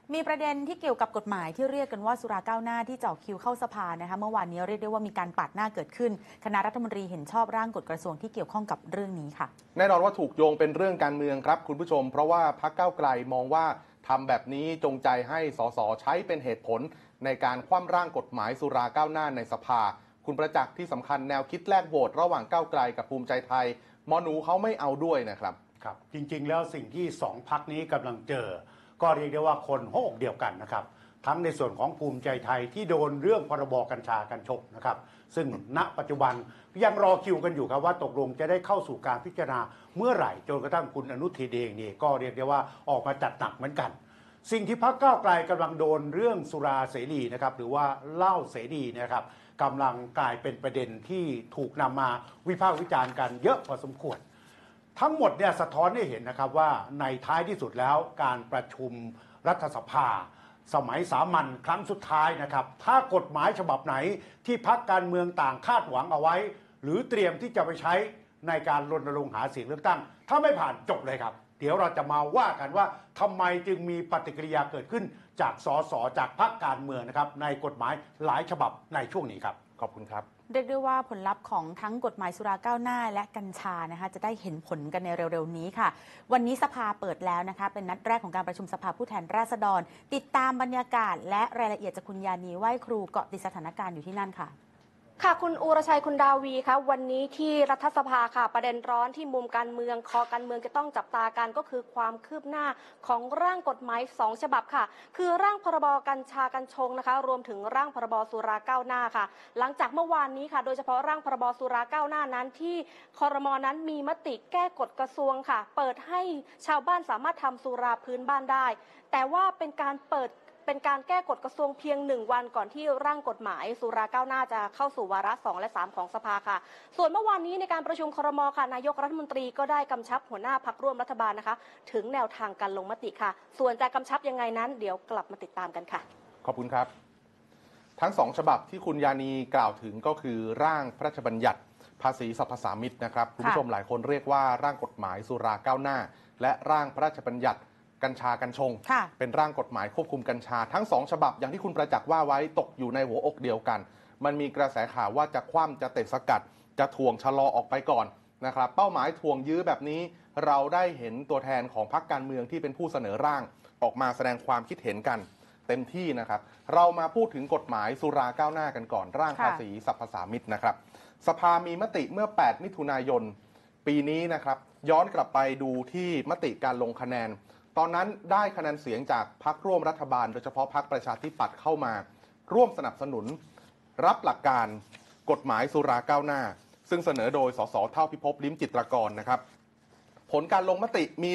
มีประเด็นที่เกี่ยวกับกฎหมายที่เรียกกันว่าสุราก้าวหน้าที่เจาะคิวเข้าสภานะคะเมื่อวานนี้เรียกได้ว่ามีการปาดหน้าเกิดขึ้นคณะรัฐมนตรีเห็นชอบร่างกฎกระทรวงที่เกี่ยวข้องกับเรื่องนี้ค่ะแน่นอนว่าถูกโยงเป็นเรื่องการเมืองครับคุณผู้ชมเพราะว่าพรรคก้าวไกลมองว่าทำแบบนี้จงใจให้สสใช้เป็นเหตุผลในการคว่ำร่างกฎหมายสุราก้าวหน้าในสภาคุณประจักษ์ที่สำคัญแนวคิดแลกโหวตระหว่างก้าวไกลกับภูมิใจไทยหมอหนูเขาไม่เอาด้วยนะครับครับจริงๆแล้วสิ่งที่สองพรรคนี้กำลังเจอก็เรียกได้ว่าคนหัวอกเดียวกันนะครับทั้งในส่วนของภูมิใจไทยที่โดนเรื่องพรบกัญชากัญชงนะครับซึ่งณปัจจุบันยังรอคิวกันอยู่ครับว่าตกลงจะได้เข้าสู่การพิจารณาเมื่อไหร่จนกระทั่งคุณอนุทินเองนี่ก็เรียกได้ว่าออกมาจัดหนักเหมือนกันสิ่งที่พรรคก้าวไกลกำลังโดนเรื่องสุราเสรีนะครับหรือว่าเหล้าเสรีนะครับกำลังกลายเป็นประเด็นที่ถูกนำมาวิพากษ์วิจารณ์กันเยอะพอสมควรทั้งหมดเนี่ยสะท้อนให้เห็นนะครับว่าในท้ายที่สุดแล้วการประชุมรัฐสภาสมัยสามัญครั้งสุดท้ายนะครับถ้ากฎหมายฉบับไหนที่พรรคการเมืองต่างคาดหวังเอาไว้หรือเตรียมที่จะไปใช้ในการรณรงค์หาเสียงเลือกตั้งถ้าไม่ผ่านจบเลยครับเดี๋ยวเราจะมาว่ากันว่าทำไมจึงมีปฏิกิริยาเกิดขึ้นจากสสจากพรรคการเมืองนะครับในกฎหมายหลายฉบับในช่วงนี้ครับขอบคุณครับเรียกได้ว่าผลลัพธ์ของทั้งกฎหมายสุราก้าวหน้าและกัญชานะคะจะได้เห็นผลกันในเร็วๆนี้ค่ะวันนี้สภาเปิดแล้วนะคะเป็นนัดแรกของการประชุมสภาผู้แทนราษฎรติดตามบรรยากาศและรายละเอียดจากคุณยานีไหว้ครูเกาะติดสถานการณ์อยู่ที่นั่นค่ะค่ะคุณอุรชัยคุณดาวีคะวันนี้ที่รัฐสภาค่ะประเด็นร้อนที่มุมการเมืองคอการเมืองจะต้องจับตากันก็คือความคืบหน้าของร่างกฎหมาย2ฉบับค่ะคือร่างพรบกัญชากัญชงนะคะรวมถึงร่างพรบสุราก้าวหน้าค่ะหลังจากเมื่อวานนี้ค่ะโดยเฉพาะร่างพรบสุราก้าวหน้านั้นที่ครม.นั้นมีมติแก้กฎกระทรวงค่ะเปิดให้ชาวบ้านสามารถทำสุราพื้นบ้านได้แต่ว่าเป็นการแก้กฎกระทรวงเพียง1 วันก่อนที่ร่างกฎหมายสุราก้าวหน้าจะเข้าสู่วาระ2และ3ของสภาค่ะส่วนเมื่อวานนี้ในการประชุมครม.ค่ะนายกรัฐมนตรีก็ได้กำชับหัวหน้าพรรคร่วมรัฐบาลนะคะถึงแนวทางการลงมติค่ะส่วนจะกำชับยังไงนั้นเดี๋ยวกลับมาติดตามกันค่ะขอบคุณครับทั้ง2ฉบับที่คุณยานีกล่าวถึงก็คือร่างพระราชบัญญัติภาษีสรรพสามิตนะครับคุณผู้ชมหลายคนเรียกว่าร่างกฎหมายสุราก้าวหน้าและร่างพระราชบัญญัติกัญชากัญชงเป็นร่างกฎหมายควบคุมกัญชาทั้ง2ฉบับอย่างที่คุณประจักษ์ว่าไว้ตกอยู่ในหัวอกเดียวกันมันมีกระแสข่าวว่าจะคว่ำจะเตะสกัดจะถ่วงชะลอออกไปก่อนนะครับเป้าหมายถ่วงยื้อแบบนี้เราได้เห็นตัวแทนของพรรคการเมืองที่เป็นผู้เสนอร่างออกมาแสดงความคิดเห็นกันเต็มที่นะครับเรามาพูดถึงกฎหมายสุราก้าวหน้ากันก่อนร่างภาษีสรรพสามิตนะครับสภามีมติเมื่อ8มิถุนายนปีนี้นะครับย้อนกลับไปดูที่มติการลงคะแนนตอนนั้นได้คะแนนเสียงจากพรรคร่วมรัฐบาลโดยเฉพาะพรรคประชาธิปัตย์เข้ามาร่วมสนับสนุนรับหลักการกฎหมายสุราก้าวหน้าซึ่งเสนอโดยสสเท่าพิภพลิ้มจิตรกรนะครับผลการลงมติมี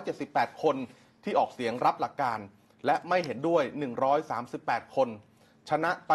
178คนที่ออกเสียงรับหลักการและไม่เห็นด้วย138คนชนะไป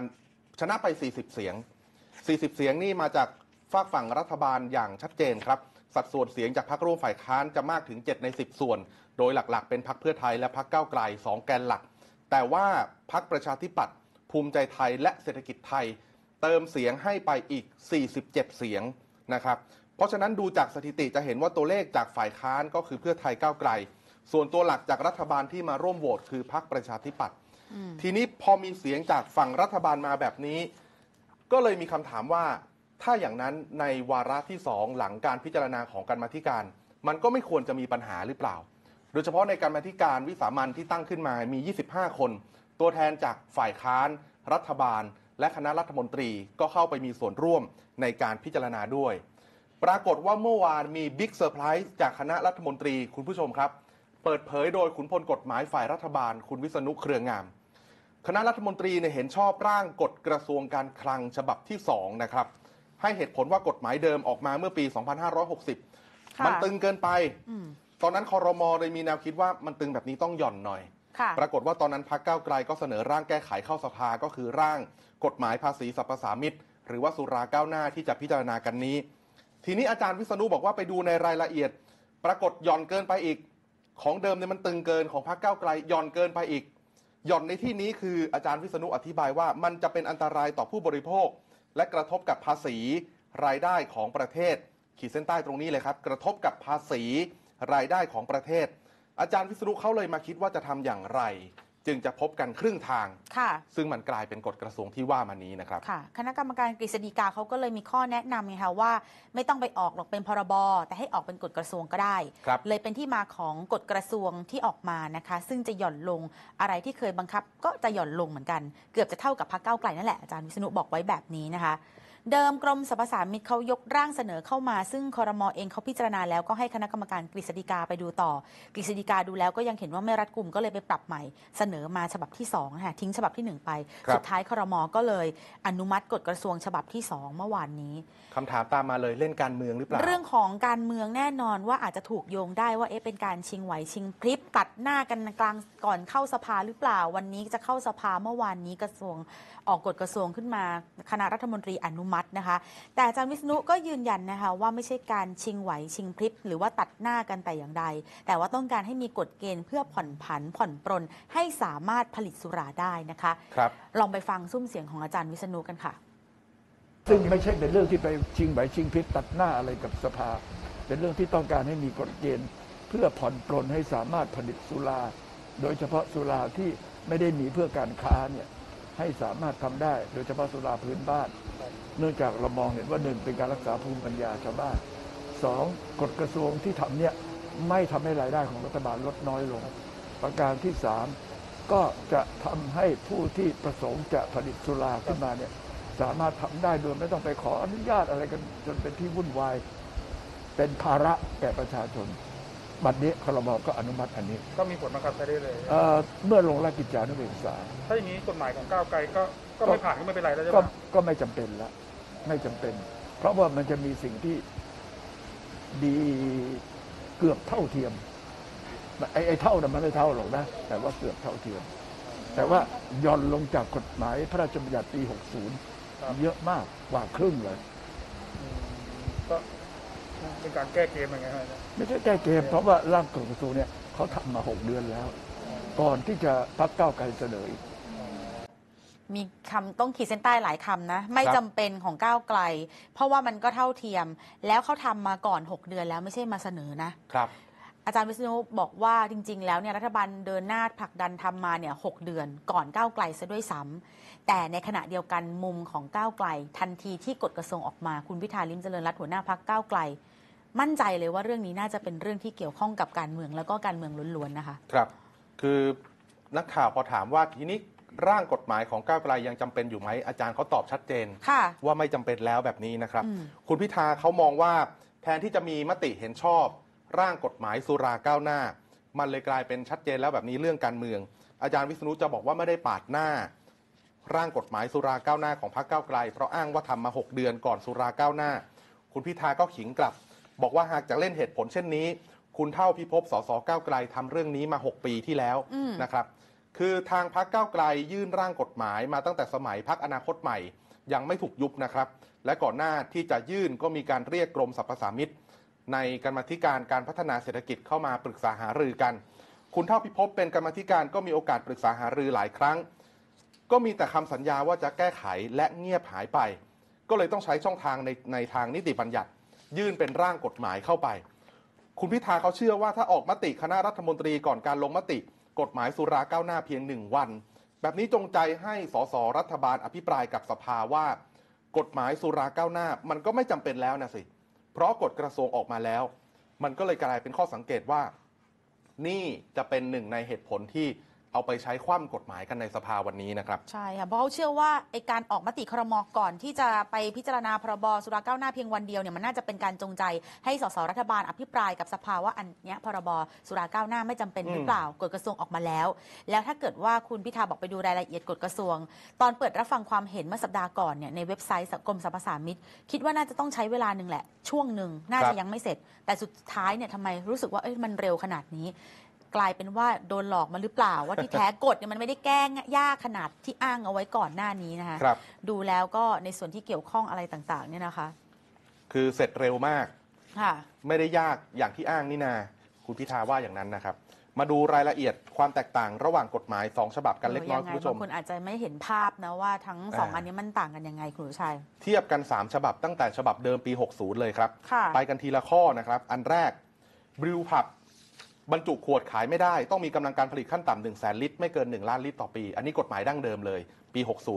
40 เสียง40 เสียงนี่มาจากฝากฝั่งรัฐบาลอย่างชัดเจนครับสัดส่วนเสียงจากพรรคร่วมฝ่ายค้านจะมากถึง7ใน10ส่วนโดยหลักๆเป็นพรรคเพื่อไทยและพรรคก้าวไกล2แกนหลักแต่ว่าพรรคประชาธิปัตย์ภูมิใจไทยและเศรษฐกิจไทยเติมเสียงให้ไปอีก47เสียงนะครับเพราะฉะนั้นดูจากสถิติจะเห็นว่าตัวเลขจากฝ่ายค้านก็คือเพื่อไทยก้าวไกลส่วนตัวหลักจากรัฐบาลที่มาร่วมโหวตคือพรรคประชาธิปัตย์ทีนี้พอมีเสียงจากฝั่งรัฐบาลมาแบบนี้ก็เลยมีคำถามว่าถ้าอย่างนั้นในวาระที่2หลังการพิจารณาของกรรมาธิการมันก็ไม่ควรจะมีปัญหาหรือเปล่าโดยเฉพาะในกรรมาธิการวิสามัญที่ตั้งขึ้นมามี25คนตัวแทนจากฝ่ายค้านรัฐบาลและคณะรัฐมนตรีก็เข้าไปมีส่วนร่วมในการพิจารณาด้วยปรากฏว่าเมื่อวานมีบิ๊กเซอร์ไพรส์จากคณะรัฐมนตรีคุณผู้ชมครับเปิดเผยโดยขุนพลกฎหมายฝ่ายรัฐบาลคุณวิษณุเครืองามคณะรัฐมนตรีเห็นชอบร่างกฎกระทรวงการคลังฉบับที่2นะครับให้เหตุผลว่ากฎหมายเดิมออกมาเมื่อปี 2560 มันตึงเกินไปตอนนั้นครม.เลยมีแนวคิดว่ามันตึงแบบนี้ต้องหย่อนหน่อยปรากฏว่าตอนนั้นพรรคก้าวไกลก็เสนอร่างแก้ไขเข้าสภาก็คือร่างกฎหมายภาษีสรรพสามิตหรือว่าสุราก้าวหน้าที่จะพิจารณากันนี้ทีนี้อาจารย์วิษณุบอกว่าไปดูในรายละเอียดปรากฏหย่อนเกินไปอีกของเดิมเนี่ยมันตึงเกินของพรรคก้าวไกลหย่อนเกินไปอีกหย่อนในที่นี้คืออาจารย์วิษณุอธิบายว่ามันจะเป็นอันตรายต่อผู้บริโภคและกระทบกับภาษีรายได้ของประเทศขีดเส้นใต้ตรงนี้เลยครับกระทบกับภาษีรายได้ของประเทศอาจารย์วิษณุเขาเลยมาคิดว่าจะทำอย่างไร จึงจะพบกันครึ่งทางค่ะซึ่งมันกลายเป็นกฎกระทรวงที่ว่ามานี้นะครับค่ะ คณะกรรมการกฤษฎีกาเขาก็เลยมีข้อแนะนำไงคะว่าไม่ต้องไปออกหรอกเป็นพรบแต่ให้ออกเป็นกฎกระทรวงก็ได้ครับเลยเป็นที่มาของกฎกระทรวงที่ออกมานะคะ ซึ่งจะหย่อนลงอะไรที่เคยบังคับก็จะหย่อนลงเหมือนกัน เกือบจะเท่ากับพรรคก้าวไกลนั่นแหละอาจารย์วิษณุบอกไว้แบบนี้นะคะ เดิมกรมสรรพสามิตเขายกร่างเสนอเข้ามาซึ่งครม.เองเขาพิจารณาแล้วก็ให้คณะกรรมการกฤษฎีกาไปดูต่อกฤษฎีกาดูแล้วก็ยังเห็นว่าไม่รัดกุมก็เลยไปปรับใหม่เสนอมาฉบับที่2นะคะทิ้งฉบับที่1ไปครับสุดท้ายครม.ก็เลยอนุมัติกฎกระทรวงฉบับที่2เมื่อวานนี้คำถามตามมาเลยเล่นการเมืองหรือเปล่าเรื่องของการเมืองแน่นอนว่าอาจจะถูกโยงได้ว่าเป็นการชิงไหวชิงพริบตัดหน้ากันกลางก่อนเข้าสภาหรือเปล่าวันนี้จะเข้าสภาเมื่อวานนี้กระทรวงออกกฎกระทรวงขึ้นมาคณะรัฐมนตรีอนุมัตินะคะแต่อาจารย์วิษณุก็ยืนยันนะคะว่าไม่ใช่การชิงไหวชิงพริบหรือว่าตัดหน้ากันแต่อย่างใดแต่ว่าต้องการให้มีกฎเกณฑ์เพื่อผ่อนผันผ่อนปรนให้สามารถผลิตสุราได้นะคะครับลองไปฟังซุ้มเสียงของอาจารย์วิษณุกันค่ะซึ่งไม่ใช่เป็นเรื่องที่ไปชิงไหวชิงพริบตัดหน้าอะไรกับสภา เป็นเรื่องที่ต้องการให้มีกฎเกณฑ์เพื่อผ่อนปรนให้สามารถผลิตสุรา โดยเฉพาะสุราที่ไม่ได้มีเพื่อการค้าเนี่ยให้สามารถทำได้ โดยเฉพาะสุราพื้นบ้าน เนื่องจากเรามองเห็นว่า1เป็นการรักษาภูมิปัญญาชาวบ้าน2กฎกระทรวงที่ทำเนี่ยไม่ทำให้รายได้ของรัฐบาลลดน้อยลง ประการที่3ก็จะทำให้ผู้ที่ประสงค์จะผลิตสุราขึ้นมาเนี่ยสามารถทำได้โดยไม่ต้องไปขออนุญาตอะไรกันจนเป็นที่วุ่นวายเป็นภาระแก่ประชาชนบัดนี้ครม.ก็อนุมัติอันนี้ก็มีผลบังคับใช้ได้เลยเมื่อลงราชกิจจานุเบกษาถ้าอย่างนี้กฎหมายของก้าวไกลก็ไม่ผ่านก็ไม่เป็นไรแล้วใช่ไหก็มก็ไม่จำเป็นละไม่จำเป็น เพราะว่ามันจะมีสิ่งที่ดีเกือบเท่าเทียมไอ้เท่านั้นมันไม่เท่าหรอกนะแต่ว่าเกือบเท่าเทียม แต่ว่าย่อนลงจากกฎหมายพระราชบัญญัติปี 60 เยอะมากกว่าครึ่งเลยก็เป็นการแก้เกมยังไงครับไม่ใช่แก้เกมเพราะว่าร่างกฎกระทรวงเนี่ยเขาทำมา6 เดือนแล้ว ก่อนที่จะพรรคก้าวไกลเสนออีกมีคำต้องขีดเส้นใต้หลายคำนะไม่จำเป็นของก้าวไกล เพราะว่ามันก็เท่าเทียม แล้วเขาทำมาก่อน6 เดือนแล้วไม่ใช่มาเสนอนะครับ อาจารย์วิษณุบอกว่าจริง ๆ แล้วเนี่ยรัฐบาลเดินหน้าผลักดันทำมาเนี่ย6 เดือนก่อนก้าวไกลซะด้วยซ้ำแต่ในขณะเดียวกันมุมของก้าวไกล ทันทีที่กฎกระทรวงออกมาคุณพิธาลิ้มเจริญรัตน์หัวหน้าพรรคก้าวไกล มั่นใจเลยว่าเรื่องนี้น่าจะเป็นเรื่องที่เกี่ยวข้องกับการเมืองแล้วก็การเมืองล้วนๆนะคะครับ คือนักข่าวพอถามว่าทีนี้ร่างกฎหมายของก้าวไกลยังจำเป็นอยู่ไหมอาจารย์เขาตอบชัดเจนค่ะว่าไม่จำเป็นแล้วแบบนี้นะครับอืมคุณพิธาเขามองว่าแทนที่จะมีมติเห็นชอบ ร่างกฎหมายสุราก้าวหน้า มันเลยกลายเป็นชัดเจนแล้วแบบนี้เรื่องการเมือง อาจารย์วิษณุจะบอกว่าไม่ได้ปาดหน้า ร่างกฎหมายสุราก้าวหน้าของพรรคก้าวไกลเพราะอ้างว่าทำมา6 เดือนก่อนสุราก้าวหน้า คุณพิธาก็ขิงกลับ บอกว่าหากจะเล่นเหตุผลเช่นนี้ คุณเท่าพิภพสสก้าวไกลทำเรื่องนี้มา6 ปีที่แล้วนะครับ คือทางพรรคก้าวไกลยื่นร่างกฎหมายมาตั้งแต่สมัยพรรคอนาคตใหม่ยังไม่ถูกยุบนะครับ และก่อนหน้าที่จะยื่นก็มีการเรียกกรมสรรพสามิตในกรรมาธิการการพัฒนาเศรษฐกิจเข้ามาปรึกษาหารือกัน คุณเท่าพิภพเป็นกรรมาธิการก็มีโอกาสปรึกษาหารือหลายครั้ง ก็มีแต่คำสัญญาว่าจะแก้ไขและเงียบหายไป ก็เลยต้องใช้ช่องทางในทางนิติบัญญัติ ยื่นเป็นร่างกฎหมายเข้าไป คุณพิธาเขาเชื่อว่าถ้าออกมติคณะรัฐมนตรีก่อนการลงมติกฎหมายสุราก้าวหน้าเพียง1 วัน แบบนี้จงใจให้สสรัฐบาลอภิปรายกับสภาว่ากฎหมายสุราก้าวหน้ามันก็ไม่จำเป็นแล้วนะสิ เพราะกฎกระทรวงออกมาแล้ว มันก็เลยกลายเป็นข้อสังเกตว่า นี่จะเป็นหนึ่งในเหตุผลที่เอาไปใช้คว่ำกฎหมายกันในสภาวันนี้นะครับใช่ค่ะเพราะเขาเชื่อว่าไอการออกมติครม.ก่อนที่จะไปพิจารณาพรบสุราก้าวหน้าเพียงวันเดียวเนี่ยมันน่าจะเป็นการจงใจให้สสรัฐบาลอภิปรายกับสภาว่าอันเนี้ยพรบสุราก้าวหน้าไม่จำเป็นหรือเปล่ากฎกระทรวงออกมาแล้ว แล้วถ้าเกิดว่าคุณพิธาบอกไปดูรายละเอียดกฎกระทรวง ตอนเปิดรับฟังความเห็นเมื่อสัปดาห์ก่อนเนี่ยในเว็บไซต์กรมสรรพสามิตคิดว่าน่าจะต้องใช้เวลาหนึ่งแหละช่วงหนึ่งน่าจะยังไม่เสร็จ แต่สุดท้ายเนี่ยทำไมรู้สึกว่ามันเร็วขนาดนี้ กลายเป็นว่าโดนหลอกมาหรือเปล่า ว่าที่แท้กฎเนี่ยมันไม่ได้แก้ยากขนาดที่อ้างเอาไว้ก่อนหน้านี้นะคะครับดูแล้วก็ในส่วนที่เกี่ยวข้องอะไรต่างๆเนี่ยนะคะคือเสร็จเร็วมากค่ะไม่ได้ยากอย่างที่อ้างนี่นาคุณพิธาว่าอย่างนั้นนะครับ มาดูรายละเอียดความแตกต่างระหว่างกฎหมาย2 ฉบับกันเล็กน้อยคุณผู้ชมบางคนอาจจะไม่เห็นภาพนะว่าทั้ง2 อันนี้มันต่างกันยังไงคุณชัยเทียบกัน3 ฉบับตั้งแต่ฉบับเดิมปี 60 เลยครับค่ะไปกันทีละข้อนะครับ อันแรกบริวผับบรรจุขวดขายไม่ได้ต้องมีกำลังการผลิตขั้นต่ำ100,000 ลิตรไม่เกิน1 ล้านลิตรต่อปีอันนี้กฎหมายดั้งเดิมเลยปี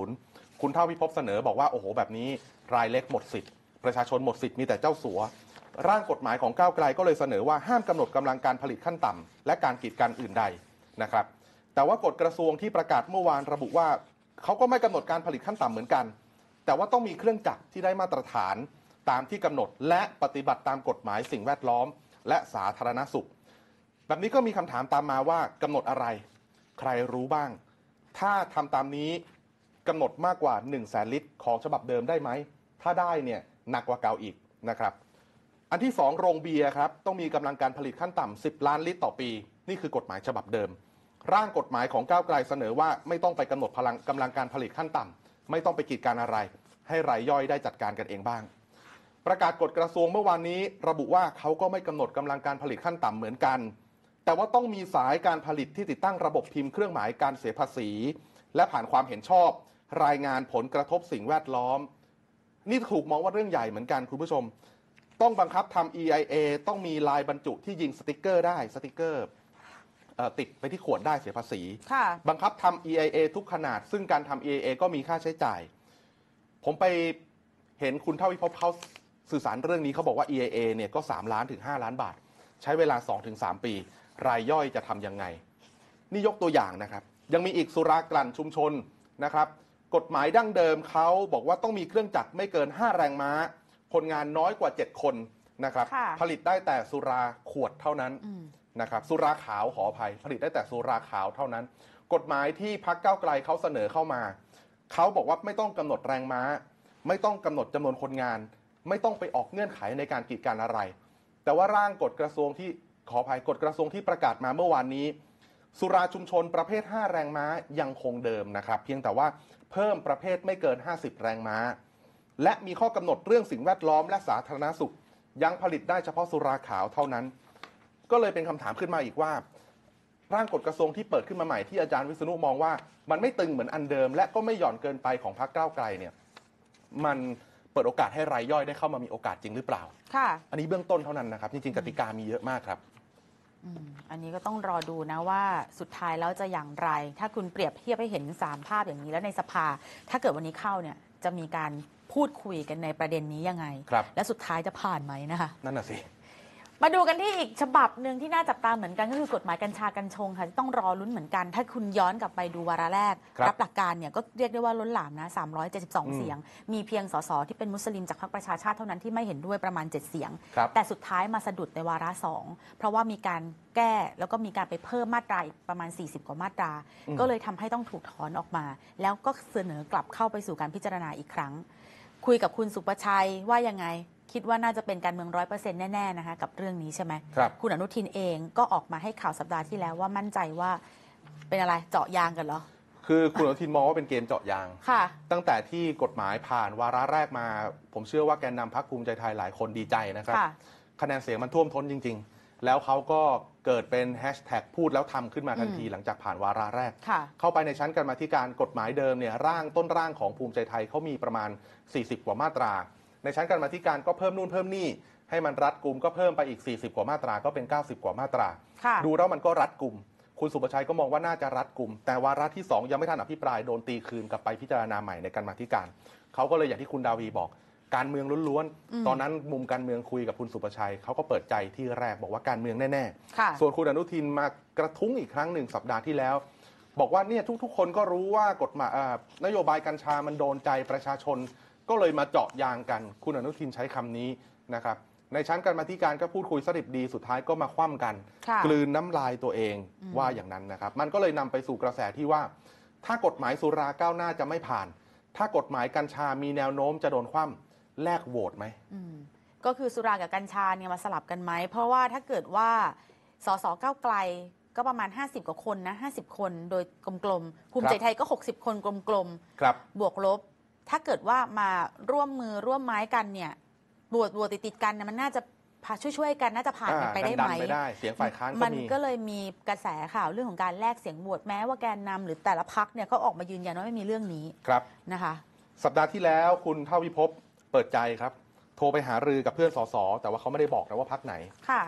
60 คุณเท่าพิภพเสนอบอกว่าโอ้โหแบบนี้รายเล็กหมดสิทธิ์ประชาชนหมดสิทธิ์มีแต่เจ้าสัวร่างกฎหมายของก้าวไกลก็เลยเสนอว่าห้ามกำหนดกำลังการผลิตขั้นต่ำและการกีดกันอื่นใดนะครับแต่ว่ากฎกระทรวงที่ประกาศเมื่อวานระบุว่าเขาก็ไม่กำหนดการผลิตขั้นต่ำเหมือนกันแต่ว่าต้องมีเครื่องจักรที่ได้มาตรฐานตามที่กำหนดและปฏิบัติตามกฎหมายสิ่งแวดล้อมและสาธารณสุขแบบนี้ก็มีคำถามตามมาว่ากำหนดอะไรใครรู้บ้างถ้าทำตามนี้กำหนดมากกว่า100,000 ลิตรของฉบับเดิมได้ไหมถ้าได้เนี่ยหนักกว่าเก่าอีกนะครับอันที่2โรงเบียร์ครับต้องมีกำลังการผลิตขั้นต่ำ10 ล้านลิตรต่อปีนี่คือกฎหมายฉบับเดิมร่างกฎหมายของก้าวไกลเสนอว่าไม่ต้องไปกำหนดกำลังการผลิตขั้นต่ำไม่ต้องไปกีดกันอะไรให้รายย่อยได้จัดการกันเองบ้างประกาศกฎกระทรวงเมื่อวานนี้ระบุว่าเขาก็ไม่กำหนดกำลังการผลิตขั้นต่ำเหมือนกันแต่ว่าต้องมีสายการผลิตที่ติดตั้งระบบพิมพ์เครื่องหมายการเสียภาษีและผ่านความเห็นชอบรายงานผลกระทบสิ่งแวดล้อมนี่ถูกมองว่าเรื่องใหญ่เหมือนกันคุณผู้ชมต้องบังคับทำ EIA ต้องมีลายบรรจุที่ยิงสติกเกอร์ได้สติกเกอร์ติดไปที่ขวดได้เสียภาษีบังคับทำ EIA ทุกขนาดซึ่งการทำ EIA ก็มีค่าใช้จ่ายผมไปเห็นคุณเท่าพิภพเขาสื่อสารเรื่องนี้เขาบอกว่า EIA เนี่ยก็3 ล้านถึง5 ล้านบาทใช้เวลา 2-3 ปีรายย่อยจะทำยังไงนี่ยกตัวอย่างนะครับยังมีอีกสุรากลั่นชุมชนนะครับกฎหมายดั้งเดิมเขาบอกว่าต้องมีเครื่องจักรไม่เกิน5 แรงม้าคนงานน้อยกว่า7 คนนะครับผลิตได้แต่สุราขวดเท่านั้นนะครับสุราขาวขออภัยผลิตได้แต่สุราขาวเท่านั้นกฎหมายที่พรรคก้าวไกลเขาเสนอเข้ามาเขาบอกว่าไม่ต้องกำหนดแรงม้าไม่ต้องกำหนดจำนวนคนงานไม่ต้องไปออกเงื่อนไขในการกีดกันอะไรแต่ว่าร่างกฎกระทรวงที่ขออภัยกฎกระทรวงที่ประกาศมาเมื่อวานนี้สุราชุมชนประเภท5 แรงม้ายังคงเดิมนะครับเพียงแต่ว่าเพิ่มประเภทไม่เกิน50 แรงม้าและมีข้อกำหนดเรื่องสิ่งแวดล้อมและสาธารณสุขยังผลิตได้เฉพาะสุราขาวเท่านั้นก็เลยเป็นคำถามขึ้นมาอีกว่าร่างกฎกระทรวงที่เปิดขึ้นมาใหม่ที่อาจารย์วิษณุมองว่ามันไม่ตึงเหมือนอันเดิมและก็ไม่หย่อนเกินไปของพรรคก้าวไกลเนี่ยมันเปิดโอกาสให้รายย่อยได้เข้ามามีโอกาสจริงหรือเปล่าค่ะอันนี้เบื้องต้นเท่านั้นนะครับจริงๆกติกามีเยอะมากครับอันนี้ก็ต้องรอดูนะว่าสุดท้ายแล้วจะอย่างไรถ้าคุณเปรียบเทียบให้เห็น3 ภาพอย่างนี้แล้วในสภาถ้าเกิดวันนี้เข้าเนี่ยจะมีการพูดคุยกันในประเด็นนี้ยังไงและสุดท้ายจะผ่านไหมนะคะนั่นน่ะสิมาดูกันที่อีกฉบับหนึ่งที่น่าจับตาเหมือนกันก็คือกฎหมายกัญชากัญชงค่ะที่ต้องรอลุ้นเหมือนกันถ้าคุณย้อนกลับไปดูวาระแรกรับหลักการเนี่ยก็เรียกได้ว่าล้นหลามนะ372 เสียงมีเพียงสสที่เป็นมุสลิมจากพรรคประชาชาติเท่านั้นที่ไม่เห็นด้วยประมาณ7 เสียงแต่สุดท้ายมาสะดุดในวาระ2เพราะว่ามีการแก้แล้วก็มีการไปเพิ่มมาตราอีกประมาณ40 กว่ามาตราก็เลยทำให้ต้องถูกถอนออกมาแล้วก็เสนอกลับเข้าไปสู่การพิจารณาอีกครั้งคุยกับคุณสุประชัยว่ายังไงคิดว่าน่าจะเป็นการเมือง 100% แน่ๆนะคะกับเรื่องนี้ใช่ไหมคุณอนุทินเองก็ออกมาให้ข่าวสัปดาห์ที่แล้วว่ามั่นใจว่าเป็นอะไรเจาะยางกันเหรอคือคุณอนุทินมองว่าเป็นเกมเจาะยางค่ะตั้งแต่ที่กฎหมายผ่านวาระแรกมาผมเชื่อว่าแกนนำพรรคภูมิใจไทยหลายคนดีใจนะครับคะแนนเสียงมันท่วมท้นจริงๆแล้วเขาก็เกิดเป็นแฮชแท็กพูดแล้วทำขึ้นมาทันทีหลังจากผ่านวาระแรกเข้าไปในชั้นกรรมาธิการกฎหมายเดิมเนี่ยต้นร่างของภูมิใจไทยเขามีประมาณ40 กว่ามาตราในชั้นกรรมาธิการก็เพิ่มนู่นเพิ่มนี่ให้มันรัดกุมก็เพิ่มไปอีก40 กว่ามาตราก็เป็น90 กว่ามาตราดูแล้วมันก็รัดกุมคุณสุประชัยก็มองว่าน่าจะรัดกุมแต่วาระที่2ยังไม่ทันอภิปรายโดนตีคืนกลับไปพิจารณาใหม่ในกรรมาธิการเขาก็เลยอย่างที่คุณดาวีบอกการเมืองล้วนๆตอนนั้นมุมการเมืองคุยกับคุณสุประชัยเขาก็เปิดใจที่แรกบอกว่าการเมืองแน่ๆส่วนคุณอนุทินมากระทุ้งอีกครั้งหนึ่งสัปดาห์ที่แล้วบอกว่าเนี่ยทุกๆคนก็รู้ว่ากฎหมายนโยบายกัญชามันโดนใจประชาชนก็เลยมาเจาะยางกันคุณอนุทินใช้คำนี้นะครับในชั้นกรรมาธิการก็พูดคุยสดิบดีสุดท้ายก็มาคว่ำกันกลืนน้ำลายตัวเองว่าอย่างนั้นนะครับมันก็เลยนำไปสู่กระแสที่ว่าถ้ากฎหมายสุราก้าวหน้าจะไม่ผ่านถ้ากฎหมายกัญชามีแนวโน้มจะโดนคว่ำแลกโหวตไหมก็คือสุรากับกัญชาเนี่ยมาสลับกันไหมเพราะว่าถ้าเกิดว่าสสก้าวไกลก็ประมาณ50 กว่าคนนะ50 คนโดยกลมๆภูมิใจไทยก็60 คนกลมๆบวกลบถ้าเกิดว่ามาร่วมมือร่วมไม้กันเนี่ยบวชติดกันมันน่าจะช่วยกันน่าจะผ่านไปได้ไหมเสียงฝ่ายค้านมันก็เลยมีกระแสข่าวเรื่องของการแลกเสียงโหวตแม้ว่าแกนนำหรือแต่ละพรรคเนี่ยเขาออกมายืนยันว่าไม่มีเรื่องนี้ครับนะคะสัปดาห์ที่แล้วคุณเท่าพิภพเปิดใจครับโทรไปหารือกับเพื่อนสสแต่ว่าเขาไม่ได้บอกนะว่าพรรคไหนค่ะ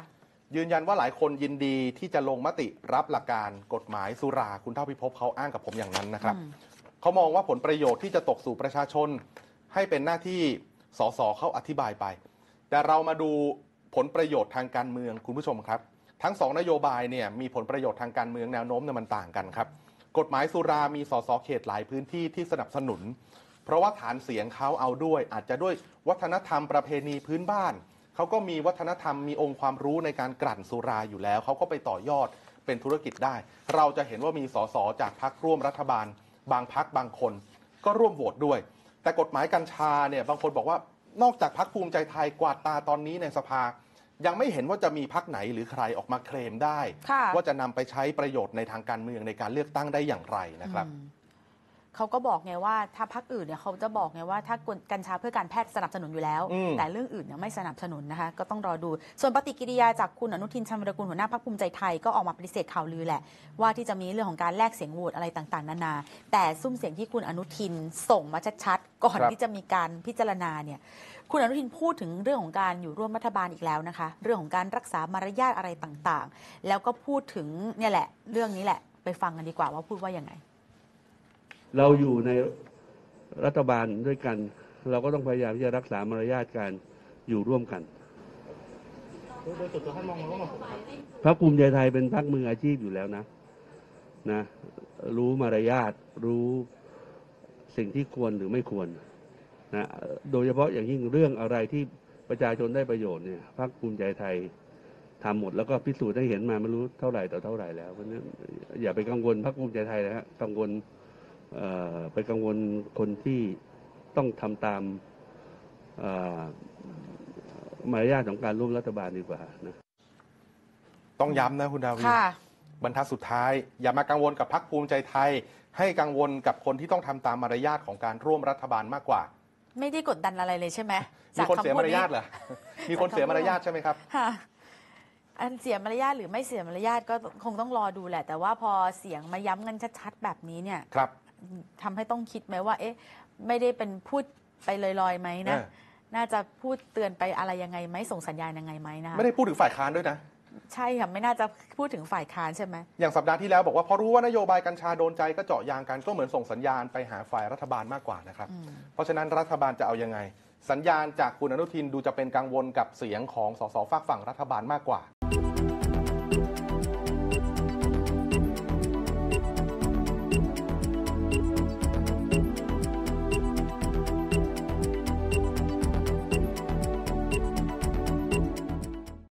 ยืนยันว่าหลายคนยินดีที่จะลงมติรับหลักการกฎหมายสุราคุณเท่าพิภพเขาอ้างกับผมอย่างนั้นนะครับเขามองว่าผลประโยชน์ที่จะตกสู่ประชาชนให้เป็นหน้าที่สสเขาอธิบายไปแต่เรามาดูผลประโยชน์ทางการเมืองคุณผู้ชมครับทั้ง2นโยบายเนี่ยมีผลประโยชน์ทางการเมืองแนวโน้มเนี่ยมันต่างกันครับกฎหมายสุรามีสสเขตหลายพื้นที่ที่สนับสนุนเพราะว่าฐานเสียงเขาเอาด้วยอาจจะด้วยวัฒนธรรมประเพณีพื้นบ้านเขาก็มีวัฒนธรรมมีองค์ความรู้ในการกลั่นสุราอยู่แล้วเขาก็ไปต่อยอดเป็นธุรกิจได้เราจะเห็นว่ามีสสจากพรรคร่วมรัฐบาลบางพรรคบางคนก็ร่วมโหวตด้วยแต่กฎหมายกัญชาเนี่ยบางคนบอกว่านอกจากพรรคภูมิใจไทยกวาดตาตอนนี้ในสภายังไม่เห็นว่าจะมีพรรคไหนหรือใครออกมาเคลมได้ว่าจะนำไปใช้ประโยชน์ในทางการเมืองในการเลือกตั้งได้อย่างไรนะครับเขาก็บอกไงว่าถ้าพรรคอื่นเนี่ยเขาจะบอกไงว่าถ้ากัญชาเพื่อการแพทย์สนับสนุนอยู่แล้วแต่เรื่องอื่นเนี่ยไม่สนับสนุนนะคะก็ต้องรอดูส่วนปฏิกิริยาจากคุณอนุทินชาญวีรกูลหัวหน้าพรรคภูมิใจไทยก็ออกมาปฏิเสธข่าวลือแหละว่าที่จะมีเรื่องของการแลกเสียงโหวตอะไรต่างๆนานาแต่ซุ้มเสียงที่คุณอนุทินส่งมาชัดๆก่อนที่จะมีการพิจารณาเนี่ยคุณอนุทินพูดถึงเรื่องของการอยู่ร่วมรัฐบาลอีกแล้วนะคะเรื่องของการรักษามารยาทอะไรต่างๆแล้วก็พูดถึงเนี่ยแหละเรื่องนี้แหละไปฟังกันดีกว่าว่าพูดว่ายังไงเราอยู่ในรัฐบาลด้วยกันเราก็ต้องพยายามที่จะรักษามารยาทการอยู่ร่วมกันโดยส่วนตัวท่านมองว่าพรรคภูมิใจไทยเป็นพรรคมืออาชีพอยู่แล้วนะรู้มารยาทรู้สิ่งที่ควรหรือไม่ควรนะโดยเฉพาะอย่างยิ่งเรื่องอะไรที่ประชาชนได้ประโยชน์เนี่ยพรรคภูมิใจไทยทำหมดแล้วก็พิสูจน์ได้เห็นมาไม่รู้เท่าไหร่ต่อเท่าไหร่แล้วเพราะฉะนั้นอย่าไปกังวลพรรคภูมิใจไทยนะฮะกังวลไปกังวลคนที่ต้องทำตามมารยาทของการร่วมรัฐบาลดีกว่านะต้องย้ำนะคุณดาวีบรรทัดสุดท้ายอย่ามากังวลกับพรรคภูมิใจไทยให้กังวลกับคนที่ต้องทำตามมารยาทของการร่วมรัฐบาลมากกว่าไม่ได้กดดันอะไรเลยใช่ไหมมีคนเสียมารยาทเหรอมีคนเสียมารยาทใช่ไหมครับอันเสียมารยาทหรือไม่เสียมารยาทก็คงต้องรอดูแหละแต่ว่าพอเสียงมาย้ำกันชัดๆแบบนี้เนี่ยทำให้ต้องคิดไหมว่าเอ๊ะไม่ได้เป็นพูดไปลอยๆไหมนะน่าจะพูดเตือนไปอะไรยังไงไหมส่งสัญญาณยังไงไหมนะไม่ได้พูดถึงฝ่ายค้านด้วยนะใช่ค่ะไม่น่าจะพูดถึงฝ่ายค้านใช่ไหมอย่างสัปดาห์ที่แล้วบอกว่าพอรู้ว่านโยบายกัญชาโดนใจก็เจาะยางกันก็เหมือนส่งสัญญาณไปหาฝ่ายรัฐบาลมากกว่านะครับเพราะฉะนั้นรัฐบาลจะเอายังไงสัญญาณจากคุณอนุทินดูจะเป็นกังวลกับเสียงของสสฝากฝั่งรัฐบาลมากกว่า